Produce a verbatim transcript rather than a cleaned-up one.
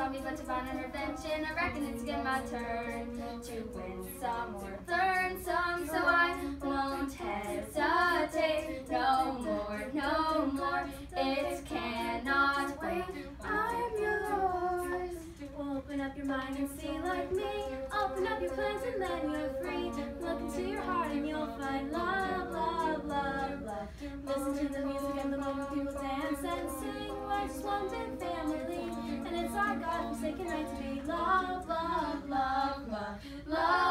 always like to find an intervention. I reckon it's again my turn to win some or learn some, so I won't hesitate no more, no more. It cannot wait. I'm yours. Open up your mind and see like me. Open up your plans and then you're free. Look into your heart and you'll find love, love, love, love. Listen to the music and the moment people dance and sing. We're just one big family, and it's our God-forsaken right to be love, love, love, love, love.